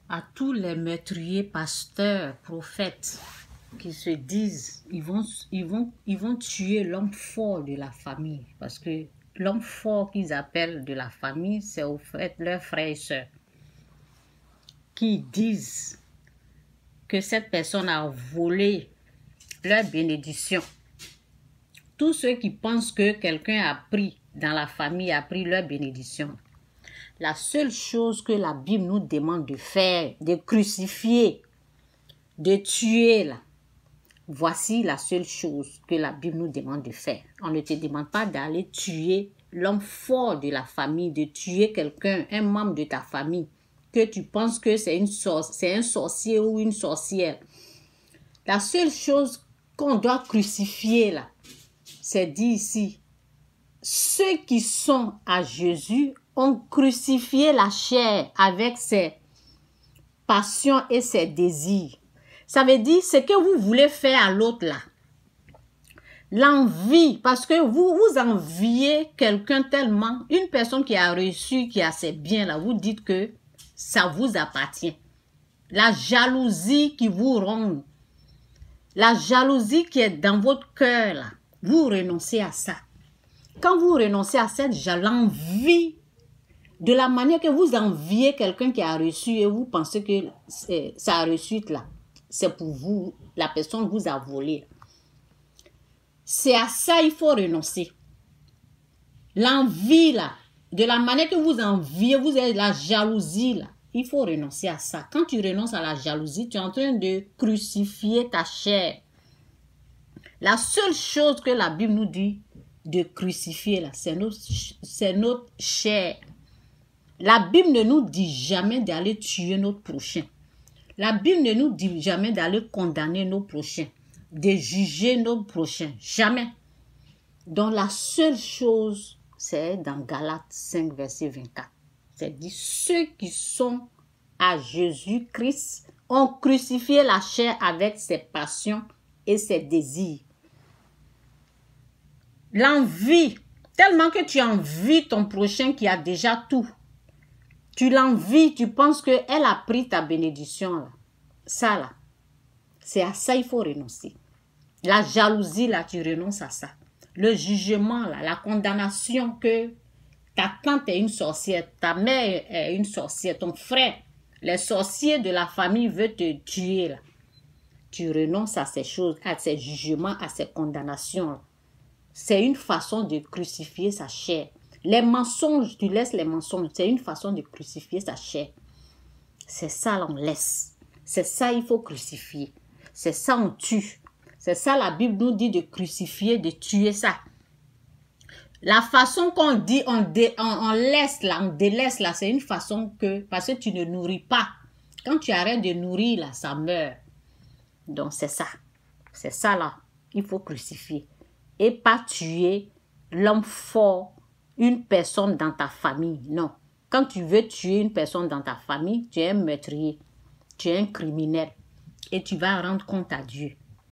à tous les meurtriers, pasteurs, prophètes qui se disent ils vont tuer l'homme fort de la famille, parce que l'homme fort qu'ils appellent de la famille, c'est au fait leurs frères et sœurs, qui disent que cette personne a volé leur bénédiction. Tous ceux qui pensent que quelqu'un a pris dans la famille, a pris leur bénédiction. La seule chose que la Bible nous demande de faire, de crucifier, de tuer, là, voici la seule chose que la Bible nous demande de faire. On ne te demande pas d'aller tuer l'homme fort de la famille, de tuer quelqu'un, un membre de ta famille, que tu penses que c'est un sorcier ou une sorcière. La seule chose qu'on doit crucifier, là, c'est dit ici, ceux qui sont à Jésus ont crucifié la chair avec ses passions et ses désirs. Ça veut dire ce que vous voulez faire à l'autre là. L'envie, parce que vous enviez quelqu'un tellement, une personne qui a reçu, qui a ses biens là, vous dites que ça vous appartient. La jalousie qui vous ronde, la jalousie qui est dans votre cœur là, vous renoncez à ça. Quand vous renoncez à cette l'envie, de la manière que vous enviez quelqu'un qui a reçu et vous pensez que ça a reçu là, c'est pour vous, la personne vous a volé. C'est à ça il faut renoncer. L'envie là, de la manière que vous enviez, vous avez la jalousie là, il faut renoncer à ça. Quand tu renonces à la jalousie, tu es en train de crucifier ta chair. La seule chose que la Bible nous dit de crucifier là, c'est notre chair. La Bible ne nous dit jamais d'aller tuer notre prochain. La Bible ne nous dit jamais d'aller condamner nos prochains, de juger nos prochains. Jamais. Donc la seule chose, c'est dans Galates 5, verset 24. C'est dit, ceux qui sont à Jésus-Christ ont crucifié la chair avec ses passions et ses désirs. L'envie, tellement que tu envies ton prochain qui a déjà tout. Tu l'envies, tu penses qu'elle a pris ta bénédiction. Là. Ça, là, c'est à ça il faut renoncer. La jalousie, là, tu renonces à ça. Le jugement, là, la condamnation que ta tante est une sorcière, ta mère est une sorcière, ton frère, les sorciers de la famille veulent te tuer. Là. Tu renonces à ces choses, à ces jugements, à ces condamnations. C'est une façon de crucifier sa chair. Les mensonges, tu laisses les mensonges. C'est une façon de crucifier sa chair. C'est ça, on laisse. C'est ça, il faut crucifier. C'est ça, on tue. C'est ça, la Bible nous dit de crucifier, de tuer ça. La façon qu'on dit, on laisse là, on délaisse là, c'est une façon que, parce que tu ne nourris pas. Quand tu arrêtes de nourrir là, ça meurt. Donc, c'est ça. C'est ça là, il faut crucifier. Et pas tuer l'homme fort, une personne dans ta famille, non. Quand tu veux tuer une personne dans ta famille, tu es un meurtrier, tu es un criminel et tu vas rendre compte à Dieu.